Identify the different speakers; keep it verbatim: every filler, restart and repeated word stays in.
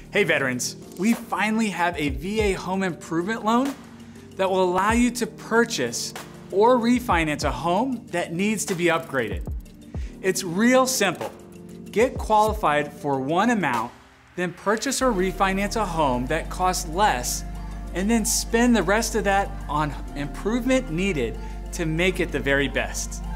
Speaker 1: Hey veterans, we finally have a V A home improvement loan that will allow you to purchase or refinance a home that needs to be upgraded. It's real simple. Get qualified for one amount, then purchase or refinance a home that costs less, and then spend the rest of that on improvement needed to make it the very best.